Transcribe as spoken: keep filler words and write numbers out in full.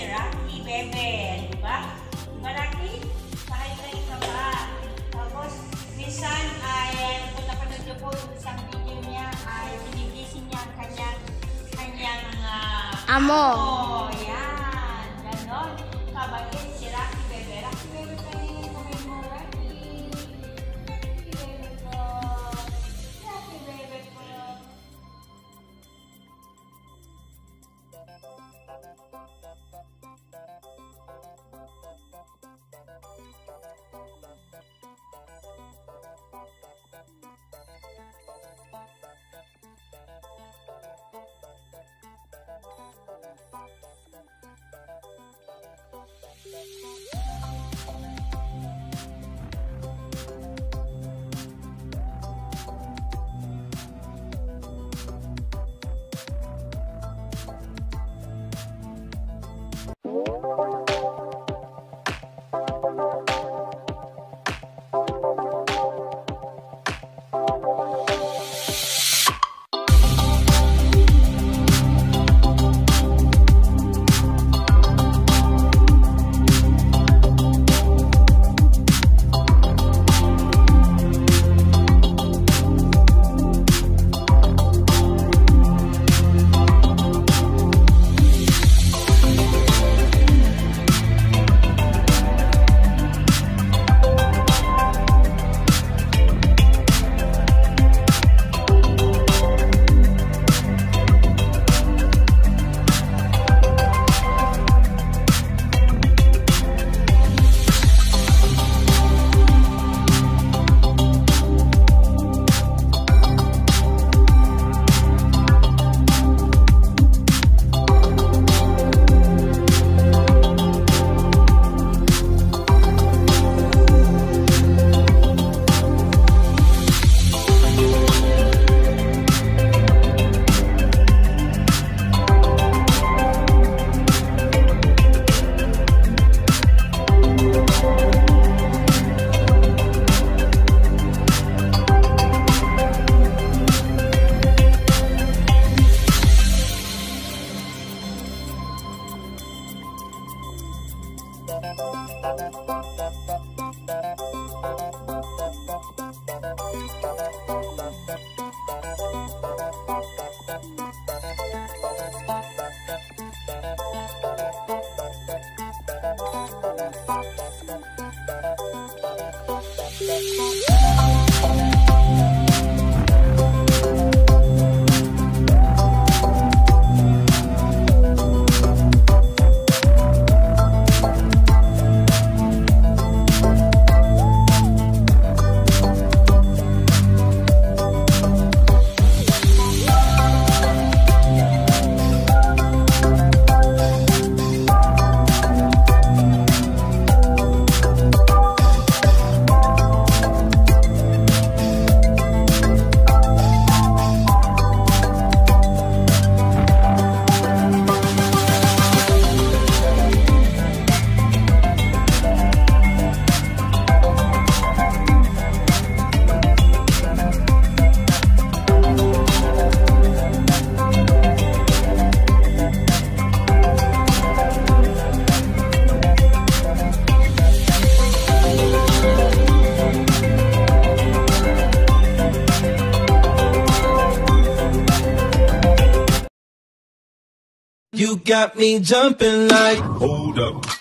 Rocky, Bebe. Diba? Diba, Rocky? Pahay-pahay ka ba? Tapos, minsan ay, kung napanood niyo po yung isang video niya, ay binigising niya ang kanyang, kanyang uh, amo. amo. Yan. Ganon. Kabait si Rocky, Bebe. Rocky, Bebe, kayo kumain mo, Rocky. Rocky, Bebe ko. Rocky, Bebe ko. You got me jumping like, hold up.